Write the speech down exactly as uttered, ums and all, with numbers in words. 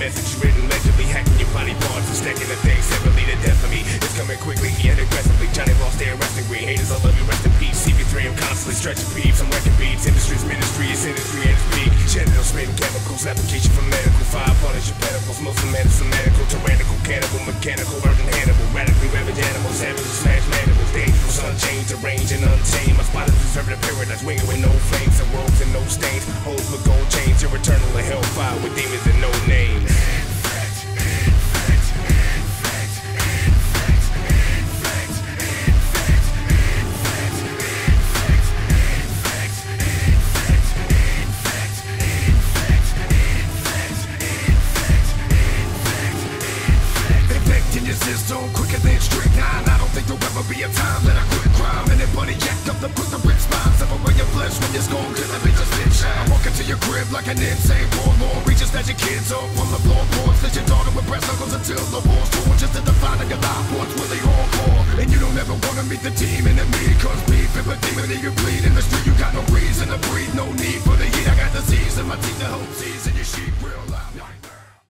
message written legibly, hacking your body parts and stacking the things that will lead to death for me. It's coming quickly yet aggressively. Johnny lost their resting green. Haters, I love you, rest in peace. C B three, I'm constantly stretching peeps. I'm wrecking beats. Industry's ministry, it's industry at its peak. Genital spitting chemicals, application for medical. Fire punish your pedicles, Muslim medicine, medical, tyrannical, cannibal, mechanical, urban Hannibal. Radically ravaged animals, savages, smash mandibles. Dangerous, unchanged, arranged, and untamed. My spot is reserved a paradise, winging with no flames and robes and no stains. Holes with gold chains, you're eternal in hellfire with demons and no name. System quicker than strychnine. I don't think there'll ever be a time that I quit crime. Anybody jacked up to put the rip spine, separate your flesh when you're scorn, kill it, just spit shine. I walk into your crib like an insane warlord, reaches at your kids up from the floorboards, that your daughter with breast knuckles until the war's torn, just to define your life what's really hardcore. And you don't ever wanna meet the team enemy, cause beef and with demon you bleed in the street. You got no reason to breathe, no need for the heat. I got disease in my teeth, the whole season, your sheep real life.